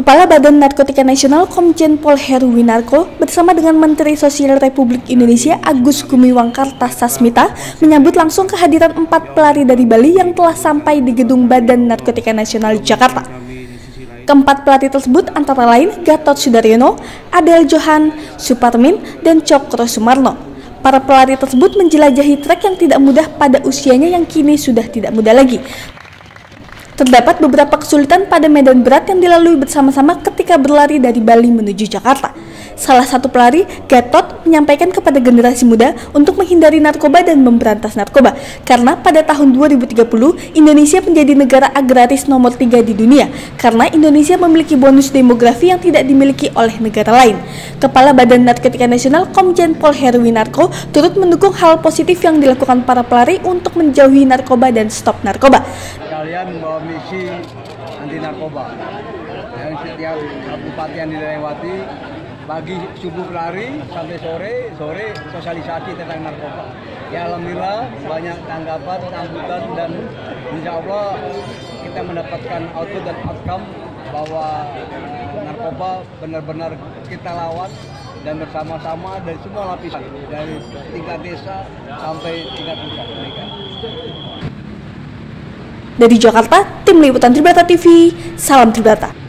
Kepala Badan Narkotika Nasional Komjen Pol Heruwinarko bersama dengan Menteri Sosial Republik Indonesia Agus Gumiwang Kartasasmita menyambut langsung kehadiran 4 pelari dari Bali yang telah sampai di gedung Badan Narkotika Nasional Jakarta. Keempat pelatih tersebut antara lain Gatot Sudaryono, Adel Johan, Suparmin, dan Cokro Sumarno. Para pelari tersebut menjelajahi trek yang tidak mudah pada usianya yang kini sudah tidak muda lagi. Terdapat beberapa kesulitan pada medan berat yang dilalui bersama-sama ketika berlari dari Bali menuju Jakarta. Salah satu pelari, Gatot, menyampaikan kepada generasi muda untuk menghindari narkoba dan memberantas narkoba, karena pada tahun 2030 Indonesia menjadi negara agraris nomor 3 di dunia, karena Indonesia memiliki bonus demografi yang tidak dimiliki oleh negara lain. Kepala Badan Narkotika Nasional Komjen Pol Heruwinarko turut mendukung hal positif yang dilakukan para pelari untuk menjauhi narkoba dan stop narkoba. Kalian membawa misi anti narkoba yang setiap kabupaten yang dilewati pagi subuh pelari sampai sore sosialisasi tentang narkoba. Ya alhamdulillah banyak tanggapan, sambutan, dan insya Allah kita mendapatkan output dan outcome bahwa narkoba benar-benar kita lawan dan bersama-sama dari semua lapisan, dari tingkat desa sampai tingkat pusat. Dari Jakarta, Tim Liputan Tribata TV, salam Tribata.